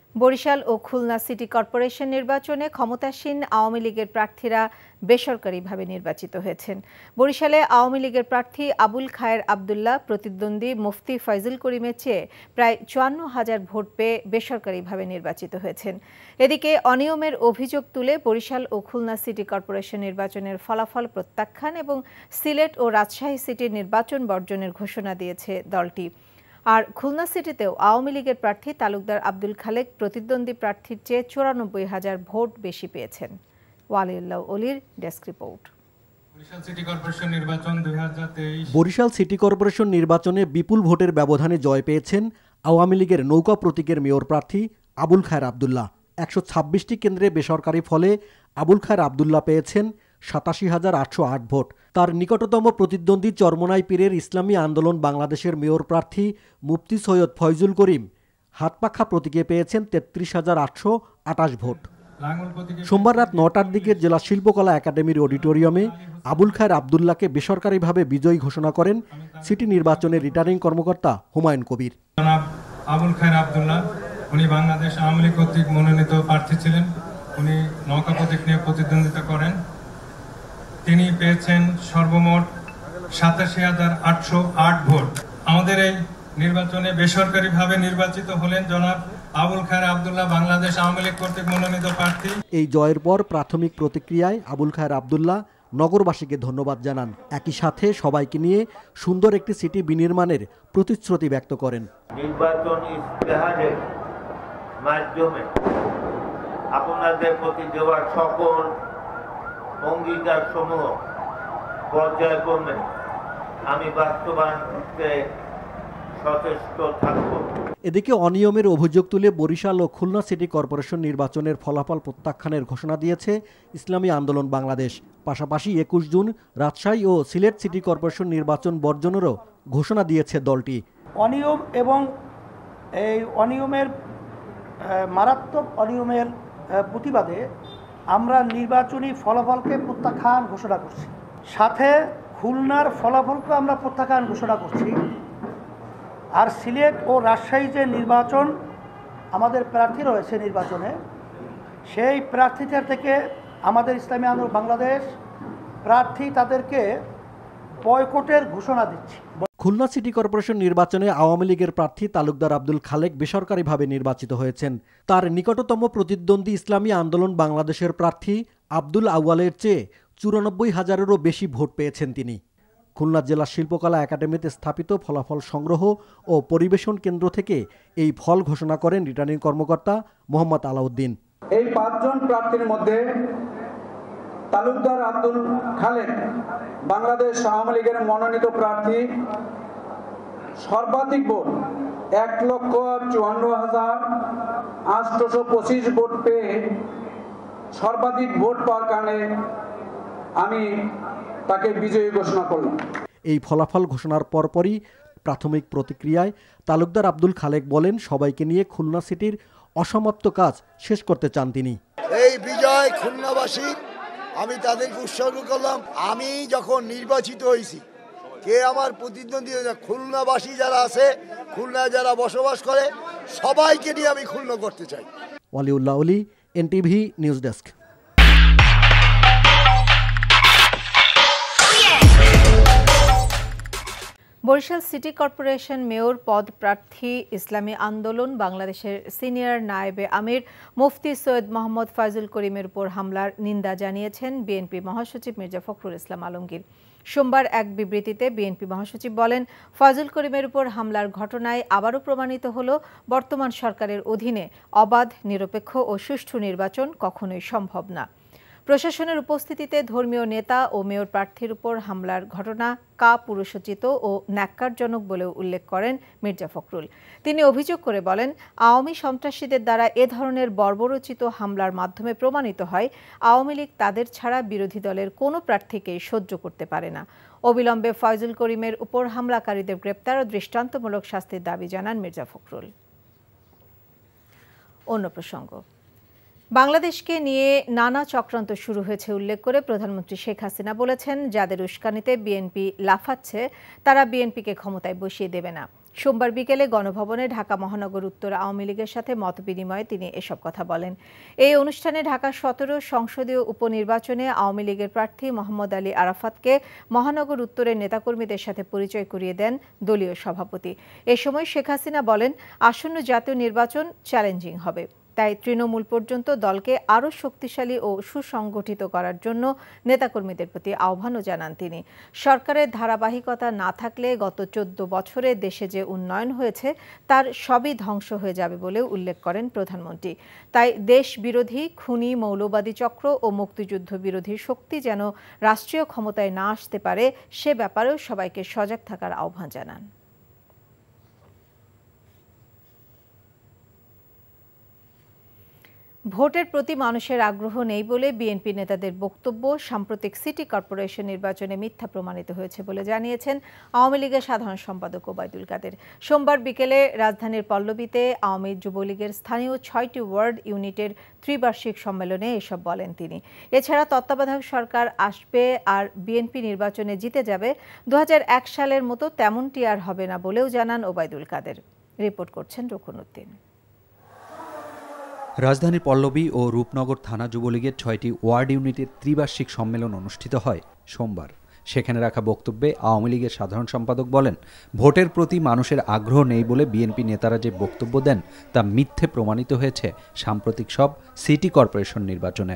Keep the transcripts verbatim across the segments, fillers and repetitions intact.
বরিশাল ও Khulna city corporation নির্বাচনে ক্ষমতাসীন আওয়ামী লীগের প্রার্থীরা বেসরকারিভাবে নির্বাচিত হয়েছেন। বরিশালে আওয়ামী লীগের প্রার্থী আবুল খায়ের আবদুল্লাহ প্রতিদ্বন্দ্বী মুফতি ফয়জুল করিমের চেয়ে প্রায় চুয়ান্ন হাজার ভোট পেয়ে বেসরকারিভাবে নির্বাচিত হয়েছেন। এদিকে অনিয়মের অভিযোগ তুলে বরিশাল ও খুলনা সিটি কর্পোরেশন নির্বাচনের ফলাফল প্রত্যাখ্যান এবং সিলেট ও রাজশাহী সিটির নির্বাচন বর্জনের ঘোষণা দিয়েছে দলটি। আর খুলনা সিটিতেও আওয়ামী লীগের প্রার্থী তালুকদার আব্দুল খালেক প্রতিদ্বন্দ্বী প্রার্থীর চেয়ে চুরানব্বই হাজার ভোট বেশি পেয়েছেন। ওয়ালিউল্লাহ অলির desk report. Barishal city corporation নির্বাচনে বিপুল ভোটের ব্যবধানে জয় পেয়েছেন আওয়ামী লীগের নৌকা প্রতীকের মেয়র প্রার্থী আবুল খায়ের আবদুল্লাহ। একশো ছাব্বিশটি কেন্দ্রে বেসরকারি ফলে আবুল খায়ের আবদুল্লাহ পেয়েছেন সাতাশি হাজার আটশো আট ভোট। তার নিকটতম প্রতিদ্বন্দ্বী চরমোনাই পীরের ইসলামী আন্দোলন বাংলাদেশের মেয়র প্রার্থী মুফতি সৈয়দ ফয়জুল করিম হাতপাখা প্রতীকে পেয়েছেন তেত্রিশ হাজার আটশো আটাশ ভোট। সোমবার রাত নটার দিকে জেলা শিল্পকলা একাডেমির অডিটোরিয়ামে আবুল খায়ের আবদুল্লাহকে বেসরকারিভাবে বিজয়ী ঘোষণা করেন সিটি নির্বাচনের রিটার্নিং কর্মকর্তা হুমায়ুন কবির। আবুল খায়ের আবদুল্লাহ উনি বাংলাদেশ আওয়ামী লীগ কর্তৃক মনোনীত প্রার্থী ছিলেন। উনি নৌকা প্রতীক নিয়ে প্রতিদ্বন্দ্বিতা করেন। তিনি পেয়েছেন সর্বমোট সাতাশি হাজার আটশো আট ভোট। আমাদের এই নির্বাচনে বেসরকারিভাবে নির্বাচিত হলেন জনাব আবুল খায়ের আবদুল্লাহ, বাংলাদেশ আওয়ামী লীগ কর্তৃক মনোনীত প্রার্থী। এই জয়ের পর প্রাথমিক প্রতিক্রিয়ায় আবুল খায়ের আবদুল্লাহ নগরবাসীকে ধন্যবাদ জানান। একই সাথে সবাইকে নিয়ে সুন্দর একটি সিটি বিনির্মাণের প্রতিশ্রুতি ব্যক্ত করেন। নির্বাচন ইস্তেহারের মাধ্যমে আপনাদের প্রতি দেওয়া সকল অঙ্গীকার সমূহ পর্যায়ক্রমে আমি বাস্তবায়ন করতে সচেষ্ট থাকব। এদিকে অনিয়মের অভিযোগ তুলে বরিশাল ও খুলনা সিটি কর্পোরেশন নির্বাচনের ফলাফল প্রত্যাখ্যানের ঘোষণা দিয়েছে ইসলামী আন্দোলন বাংলাদেশ। পাশাপাশি একুশ জুন রাজশাহী ও সিলেট সিটি কর্পোরেশন নির্বাচন বর্জনেরও ঘোষণা দিয়েছে দলটি। অনিয়ম এবং এই অনিয়মের মারাত্মক অনিয়মের প্রতিবাদে আমরা নির্বাচনী ফলাফলকে প্রত্যাখ্যান ঘোষণা করছি। সাথে খুলনার ফলাফলকে আমরা প্রত্যাখ্যান ঘোষণা করছি। আর সিলেট ও রাজশাহী যে নির্বাচন আমাদের প্রার্থী রয়েছে নির্বাচনে, সেই প্রার্থীদের থেকে আমাদের ইসলামী আন্দোলন বাংলাদেশ প্রার্থী তাদেরকে বয়কটের ঘোষণা দিচ্ছে। খুলনা সিটি কর্পোরেশন নির্বাচনে আওয়ামী লীগের প্রার্থী তালুকদার আব্দুল খালেক বেসরকারিভাবে নির্বাচিত হয়েছেন। তার নিকটতম প্রতিদ্বন্দ্বী ইসলামী আন্দোলন বাংলাদেশের প্রার্থী আব্দুল আউয়ালের চেয়ে চুরানব্বই হাজারেরও বেশি ভোট পেয়েছেন তিনি। খুলনা জেলা শিল্পকলা একাডেমিতে স্থাপিত ফলাফল সংগ্রহ ও পরিবেশন কেন্দ্র থেকে এই ফল ঘোষণা করেন রিটার্নিং কর্মকর্তা মোহাম্মদ আলাউদ্দিন। এই পাঁচজন প্রার্থীর মধ্যে তালুকদার আব্দুল খালেক বাংলাদেশ আওয়ামী লীগের মনোনীত প্রার্থী সর্বাধিক ভোট এক লক্ষ চুয়ান্ন হাজার আটশোশো পঁচিশ ভোট পেয়ে সর্বাধিক ভোট পাওয়ার কারণে আমি তাকে বিজয়ী ঘোষণা করলাম। এই ফলাফল ঘোষণার পরপরই প্রাথমিক প্রতিক্রিয়ায় তালুকদার আব্দুল খালেক বলেন, সবাইকে নিয়ে খুলনা সিটির অসমাপ্ত কাজ শেষ করতে চান তিনি। এই বিজয় খুলনাবাসী, আমি তাদেরকে উৎসর্গ করলাম। আমি যখন নির্বাচিত হয়েছি, কে আমার প্রতিদ্বন্দ্বী, খুলনাবাসী যারা আছে, খুলনায় যারা বসবাস করে, সবাইকে নিয়ে আমি খুলনা করতে চাই। Waliullah Oli, NTV news desk. Barishal city corporation mayor পদ প্রার্থী ইসলামী আন্দোলন বাংলাদেশের সিনিয়র নায়েবে আমির মুফতি সৈয়দ মোহাম্মদ ফয়জুল করিমের উপর হামলার নিন্দা জানিয়েছেন বিএনপি মহাসচিব মির্জা ফখরুল ইসলাম আলমগীর। সোমবার এক বিবৃতিতে বিএনপি মহাসচিব বলেন, ফয়জুল করিমের উপর হামলার ঘটনায় আবারও প্রমাণিত হল বর্তমান সরকারের অধীনে অবাধ, নিরপেক্ষ ও সুষ্ঠু নির্বাচন কখনোই সম্ভব না। প্রশাসনের উপস্থিতিতে ধর্মীয় নেতা ও মেয়র প্রার্থীর উপর হামলার ঘটনা কাপুরুষোচিত ও ন্যাক্কারজনক বলেও উল্লেখ করেন মির্জা ফখরুল। তিনি অভিযোগ করে বলেন, আওয়ামী সন্ত্রাসীদের দ্বারা এ ধরনের বর্বরোচিত হামলার মাধ্যমে প্রমাণিত হয় আওয়ামী লীগ তাদের ছাড়া বিরোধী দলের কোনো প্রার্থীকেই সহ্য করতে পারে না। অবিলম্বে ফয়জুল করিমের উপর হামলাকারীদের গ্রেপ্তার ও দৃষ্টান্তমূলক শাস্তির দাবি জানান মির্জা ফখরুল। অন্য প্রসঙ্গ, বাংলাদেশকে নিয়ে নানা চক্রান্ত শুরু হয়েছে উল্লেখ করে প্রধানমন্ত্রী শেখ হাসিনা বলেছেন, যাদের উস্কানিতে বিএনপি লাফাচ্ছে তারা বিএনপিকে ক্ষমতায় বসিয়ে দেবে না। সোমবার বিকেলে গণভবনে ঢাকা মহানগর উত্তর আওয়ামী লীগের সাথে মতবিনিময়ে তিনি এসব কথা বলেন। এই অনুষ্ঠানে ঢাকা সতেরো সংসদীয় উপনির্বাচনে আওয়ামী লীগের প্রার্থী মোহাম্মদ আলী আরাফাতকে মহানগর উত্তরের নেতাকর্মীদের সাথে পরিচয় করিয়ে দেন দলীয় সভাপতি। এ সময় শেখ হাসিনা বলেন, আসন্ন জাতীয় নির্বাচন চ্যালেঞ্জিং হবে, তাই তৃণমূল পর্যন্ত দলকে আরও শক্তিশালী ও সুসংগঠিত করার জন্য নেতাকর্মীদের প্রতি আহ্বানও জানান তিনি। সরকারের ধারাবাহিকতা না থাকলে গত চোদ্দ বছরে দেশে যে উন্নয়ন হয়েছে তার সবই ধ্বংস হয়ে যাবে বলেও উল্লেখ করেন প্রধানমন্ত্রী। তাই দেশ বিরোধী, খুনি, মৌলবাদী চক্র ও মুক্তিযুদ্ধ বিরোধী শক্তি যেন রাষ্ট্রীয় ক্ষমতায় না আসতে পারে সে ব্যাপারেও সবাইকে সজাগ থাকার আহ্বান জানান। ভোটের প্রতি মানুষের আগ্রহ নেই বলে বিএনপি নেতাদের বক্তব্য সাম্প্রতিক সিটি কর্পোরেশন নির্বাচনে মিথ্যা প্রমাণিত হয়েছে বলে জানিয়েছেন আওয়ামী লীগের সাধারণ সম্পাদক ওবায়দুল কাদের। সোমবার বিকেলে রাজধানীর পল্লবীতে আওয়ামী যুবলীগের স্থানীয় ছয়টি ওয়ার্ড ইউনিটের ত্রিবার্ষিক সম্মেলনে এসব বলেন তিনি। এছাড়া তত্ত্বাবধায়ক সরকার আসবে আর বিএনপি নির্বাচনে জিতে যাবে, দু হাজার এক সালের মতো তেমনটি আর হবে না বলেও জানান ওবায়দুল কাদের। রিপোর্ট করছেন রুকনউদ্দিন। রাজধানীর পল্লবী ও রূপনগর থানা যুবলীগের ছয়টি ওয়ার্ড ইউনিটের ত্রিবার্ষিক সম্মেলন অনুষ্ঠিত হয় সোমবার। সেখানে রাখা বক্তব্যে আওয়ামী লীগের সাধারণ সম্পাদক বলেন, ভোটের প্রতি মানুষের আগ্রহ নেই বলে বিএনপি নেতারা যে বক্তব্য দেন তা মিথ্যে প্রমাণিত হয়েছে সাম্প্রতিক সব সিটি কর্পোরেশন নির্বাচনে।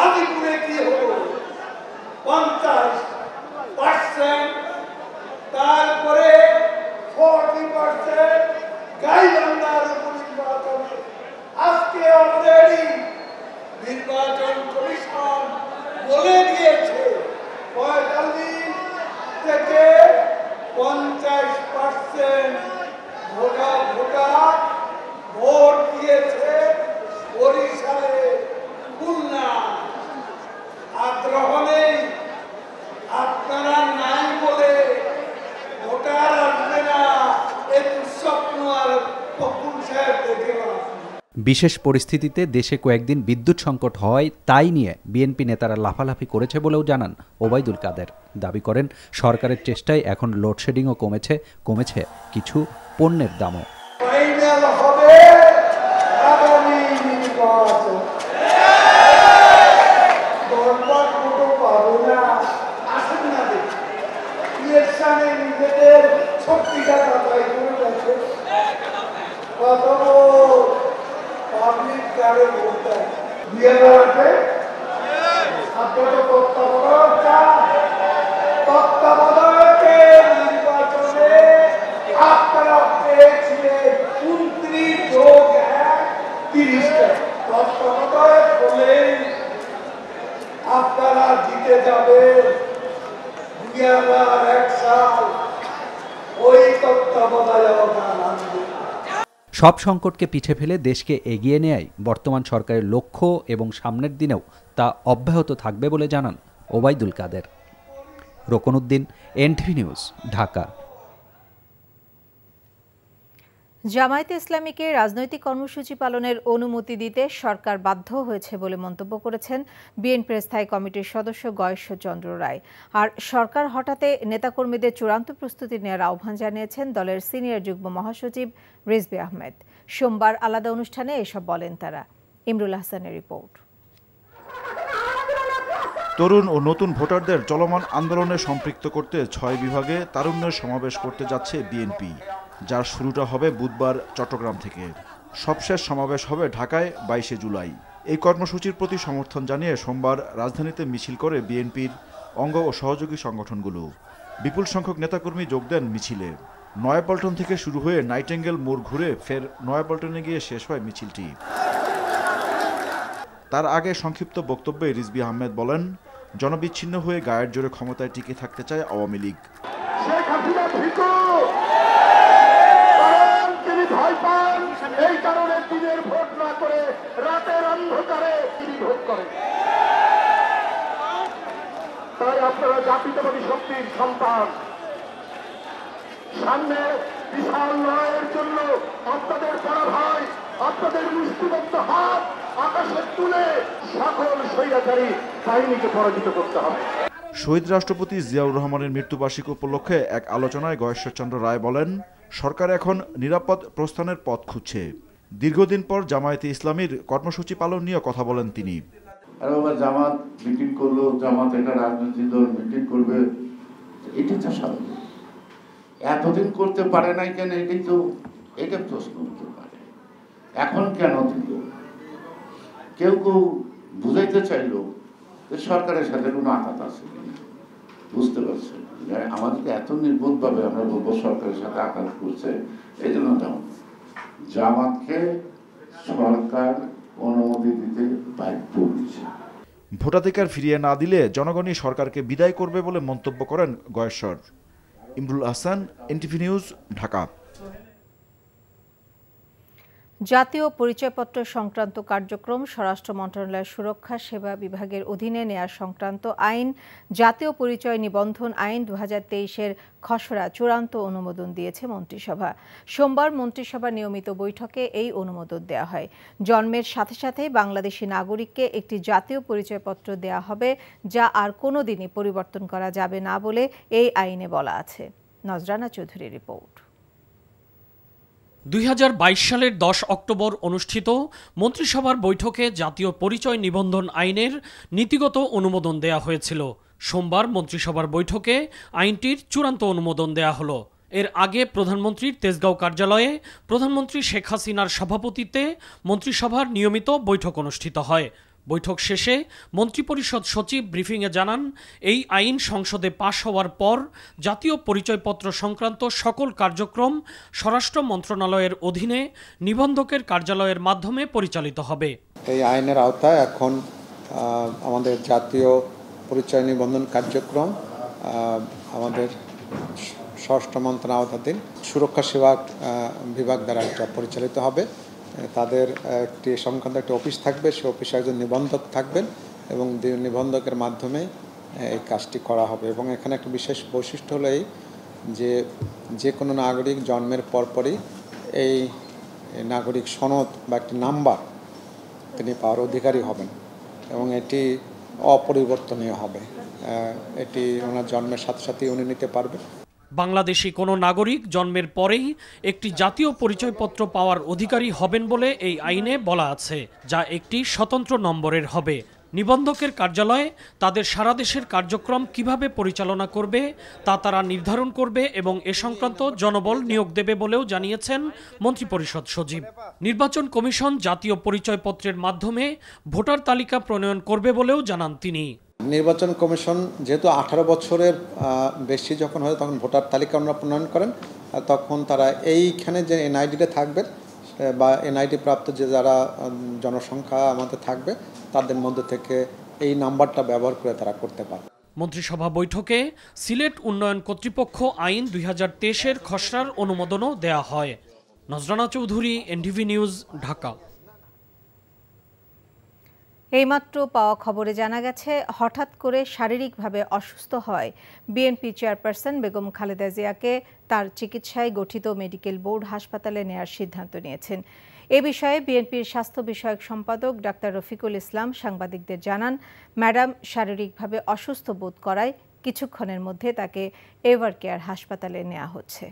আজকে অলরেডি নির্বাচন কমিশন বলে দিয়েছে পঁয়তাল্লিশ থেকে পঞ্চাশ পার্সেন্ট ভোটার ভোটার ভোট দিয়েছে বরিশালে, খুলনা। আগ্রহ নেই, আপনারা নাই বলে ভোটার আসবে না, এ দুঃস্বপ্ন আর ফখরুল সাহেব দেখে আসবে। বিশেষ পরিস্থিতিতে দেশে কয়েকদিন বিদ্যুৎ সংকট হয় তাই নিয়ে বিএনপি নেতারা লাফালাফি করেছে বলেও জানান ওবায়দুল কাদের। দাবি করেন, সরকারের চেষ্টায় এখন লোডশেডিংও কমেছে, কমেছে কিছু পণ্যের দামও। আপনারা জিতে যাবে দুই হাজার এক সাল ওই তত্ত্বাবধায়ক আনবে। সব সংকটকে পিছে ফেলে দেশকে এগিয়ে নেয়াই বর্তমান সরকারের লক্ষ্য এবং সামনের দিনেও তা অব্যাহত থাকবে বলে জানান ওবায়দুল কাদের। Ruknuddin, NTV news, Dhaka. জামায়াতে ইসলামীকে রাজনৈতিক কর্মসূচি পালনের অনুমতি দিতে সরকার বাধ্য হয়েছে বলে মন্তব্য করেছেন বিএনপির স্থায়ী কমিটির সদস্য গয়েশ্বর চন্দ্র রায়। আর সরকার হঠাতে নেতাকর্মীদের চূড়ান্ত প্রস্তুতি নেওয়ার আহ্বান জানিয়েছেন দলের সিনিয়র যুগ্ম মহাসচিব রিজভী আহমেদ। সোমবার আলাদা অনুষ্ঠানে এসব বলেন তারা। ইমরুল হাসানের রিপোর্ট। তরুণ ও নতুন ভোটারদের চলমান আন্দোলনে সম্পৃক্ত করতে ছয় বিভাগে তারুণ্যের সমাবেশ করতে যাচ্ছে বিএনপি, যার শুরুটা হবে বুধবার চট্টগ্রাম থেকে। সবশেষ সমাবেশ হবে ঢাকায় বাইশে জুলাই। এই কর্মসূচির প্রতি সমর্থন জানিয়ে সোমবার রাজধানীতে মিছিল করে বিএনপির অঙ্গ ও সহযোগী সংগঠনগুলো। বিপুল সংখ্যক নেতাকর্মী যোগ দেন মিছিলে। নয়াপল্টন থেকে শুরু হয়ে নাইটেঙ্গেল মোড় ঘুরে ফের নয়াপল্টনে গিয়ে শেষ হয় মিছিলটি। তার আগে সংক্ষিপ্ত বক্তব্যে রিজভী আহমেদ বলেন, জনবিচ্ছিন্ন হয়ে গায়ের জোরে ক্ষমতায় টিকে থাকতে চায় আওয়ামী লীগ। ভয় পান, এই কারণে দিনের ভোট না করে রাতের অন্ধকারে তিনি ভোট করেন। তাই আপনারা জাতীয়তাবাদী শক্তির সন্তান, সামনে বিশাল লড়াইয়ের জন্য আপনাদের বড় ভাই, আপনাদের মুষ্টিবদ্ধ হাত আকাশে তুলে সকল স্বৈরাচারী বাহিনীকে পরাজিত করতে হবে। শহীদ রাষ্ট্রপতি জিয়াউর রহমানের মৃত্যুবার্ষিকী উপলক্ষে এক আলোচনায় গয়েশ্বর চন্দ্র রায় বলেন, সরকার এখন নিরাপদ প্রস্থানের পথ খুঁজছে। দীর্ঘদিন পর জামায়াতে ইসলামীর কর্মসূচি পালন নিয়ে কথা বলেন তিনি। জামাত মিটিং করলো, জামাত একটা রাজনৈতিক দল মিটিং করবে, এটি তো স্বাভাবিক। এতদিন করতে পারে নাই কেন, এটাই তো এটা প্রশ্ন হতে পারে। এখন কেন দিল? কেউ কেউ বুঝাইতে চাইলো যে সরকারের সাথে কোনো আঘাত আছে কিনা, বুঝতে পারছেন? আমাদেরকে এত নির্বোধভাবে আমরা বলবো সরকারের সাথে আঘাত করছে, এই জন্য জামাতকে সরকার অনুমতি দিতে বাধ্য হয়েছে। ভোটাধিকার ফিরিয়ে না দিলে জনগণই সরকারকে বিদায় করবে বলে মন্তব্য করেন গয়েশ্বর। Imrul Hasan, NTV news, Dhaka. জাতীয় পরিচয়পত্র সংক্রান্ত কার্যক্রম স্বরাষ্ট্র মন্ত্রণালয়ের সুরক্ষা সেবা বিভাগের অধীনে নেওয়া সংক্রান্ত আইন জাতীয় পরিচয় নিবন্ধন আইন দু হাজার তেইশের খসড়া চূড়ান্ত অনুমোদন দিয়েছে মন্ত্রিসভা। সোমবার মন্ত্রিসভার নিয়মিত বৈঠকে এই অনুমোদন দেওয়া হয়। জন্মের সাথে সাথে বাংলাদেশি নাগরিককে একটি জাতীয় পরিচয়পত্র দেওয়া হবে, যা আর কোনোদিনই পরিবর্তন করা যাবে না বলে এই আইনে বলা আছে। নজরানা চৌধুরীর রিপোর্ট। দুই হাজার বাইশ সালের দশ অক্টোবর অনুষ্ঠিত মন্ত্রিসভার বৈঠকে জাতীয় পরিচয় নিবন্ধন আইনের নীতিগত অনুমোদন দেয়া হয়েছিল। সোমবার মন্ত্রিসভার বৈঠকে আইনটির চূড়ান্ত অনুমোদন দেয়া হলো। এর আগে প্রধানমন্ত্রীর তেজগাঁও কার্যালয়ে প্রধানমন্ত্রী শেখ হাসিনার সভাপতিত্বে মন্ত্রিসভার নিয়মিত বৈঠক অনুষ্ঠিত হয়। বৈঠক শেষে মন্ত্রিপরিষদ সচিব ব্রিফিংয়ে জানান, এই আইন সংসদে পাশ হওয়ার পর জাতীয় পরিচয়পত্র সংক্রান্ত সকল কার্যক্রম স্বরাষ্ট্র মন্ত্রণালয়ের অধীনে নিবন্ধকের কার্যালয়ের মাধ্যমে পরিচালিত হবে। এই আইনের আওতায় এখন আমাদের জাতীয় পরিচয় নিবন্ধন কার্যক্রম আমাদের স্বরাষ্ট্র মন্ত্রণালয়ের আওতাধীন সুরক্ষা সেবা বিভাগ দ্বারা এটা পরিচালিত হবে। তাদের একটি সংক্রান্ত একটি অফিস থাকবে, সেই অফিসে একজন নিবন্ধক থাকবেন এবং নিবন্ধকের মাধ্যমে এই কাজটি করা হবে। এবং এখানে একটা বিশেষ বৈশিষ্ট্য হলো এই যে যে কোনো নাগরিক জন্মের পরপরই এই নাগরিক সনদ বা একটি নাম্বার তিনি পাওয়ার অধিকারী হবেন এবং এটি অপরিবর্তনীয় হবে। এটি ওনার জন্মের সাথে সাথেই উনি নিতে পারবেন। বাংলাদেশি কোনো নাগরিক জন্মের পরেই একটি জাতীয় পরিচয়পত্র পাওয়ার অধিকারী হবেন বলে এই আইনে বলা আছে, যা একটি স্বতন্ত্র নম্বরের হবে। নিবন্ধকের কার্যালয়ে তাদের সারা দেশের কার্যক্রম কিভাবে পরিচালনা করবে তা তারা নির্ধারণ করবে এবং এ সংক্রান্ত জনবল নিয়োগ দেবে বলেও জানিয়েছেন মন্ত্রিপরিষদ সচিব। নির্বাচন কমিশন জাতীয় পরিচয়পত্রের মাধ্যমে ভোটার তালিকা প্রণয়ন করবে বলেও জানান তিনি। নির্বাচন কমিশন যেহেতু আঠারো বছরের বেশি যখন হয় তখন ভোটার তালিকা ওনারা প্রণয়ন করেন, তখন তারা এইখানে যে এনআইডিতে থাকবেন বা এনআইডি প্রাপ্ত যে যারা জনসংখ্যা আমাদের থাকবে তাদের মধ্যে থেকে এই নাম্বারটা ব্যবহার করে তারা করতে পারবে। মন্ত্রিসভা বৈঠকে সিলেট উন্নয়ন কর্তৃপক্ষ আইন দুই হাজার তেইশের খসড়ার অনুমোদনও দেয়া হয়। Nazrana Chowdhury, NTV news, Dhaka. এইমাত্র পাওয়া খবরে জানা গেছে, হঠাৎ করে শারীরিকভাবে অসুস্থ হয় বিএনপি চেয়ারপারসন বেগম খালেদা জিয়াকে তার চিকিৎসায় গঠিত মেডিকেল বোর্ড হাসপাতালে নেয়ার সিদ্ধান্ত নিয়েছেন। এ বিষয়ে বিএনপির স্বাস্থ্য বিষয়ক সম্পাদক ডাক্তার রফিকুল ইসলাম সাংবাদিকদের জানান, ম্যাডাম শারীরিকভাবে অসুস্থ বোধ করায় কিছুক্ষণের মধ্যে তাকে এভার কেয়ার হাসপাতালে নেওয়া হচ্ছে।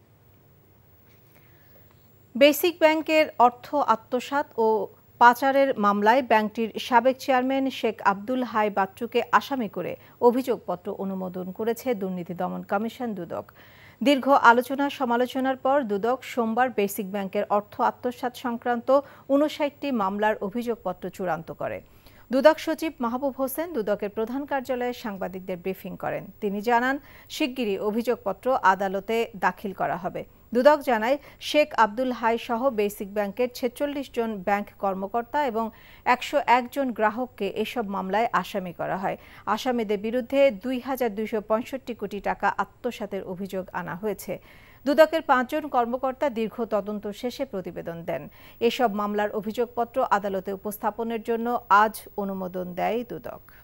বেসিক ব্যাংকের অর্থ আত্মসাৎ ও পাচারের মামলায় ব্যাংকটির সাবেক চেয়ারম্যান শেখ আব্দুল হাই বাচ্চুকে আসামি করে অভিযোগপত্র অনুমোদন করেছে দুর্নীতি দমন কমিশন দুদক। দীর্ঘ আলোচনা সমালোচনার পর দুদক সোমবার বেসিক ব্যাংকের অর্থ আত্মসাৎ সংক্রান্ত উনষাটটি মামলার অভিযোগপত্র চূড়ান্ত করে। দুদক সচিব মাহবুব হোসেন দুদকের প্রধান কার্যালয়ে সাংবাদিকদের ব্রিফিং করেন। তিনি জানান, শিগগিরই অভিযোগপত্র আদালতে দাখিল করা হবে। দুদক জানায়, শেখ আব্দুল হাই সহ বেসিক ব্যাংকের ছেচল্লিশ জন ব্যাংক কর্মকর্তা এবং একশো এক জন গ্রাহককে এসব মামলায় আসামি করা হয়। আসামিদের বিরুদ্ধে দুই হাজার দুইশো পঁয়ষট্টি কোটি টাকা আত্মসাতের অভিযোগ আনা হয়েছে। দুদকের পাঁচজন কর্মকর্তা দীর্ঘ তদন্ত শেষে প্রতিবেদন দেন। এসব মামলার অভিযোগপত্র আদালতে উপস্থাপনের জন্য আজ অনুমোদন দেয় দুদক।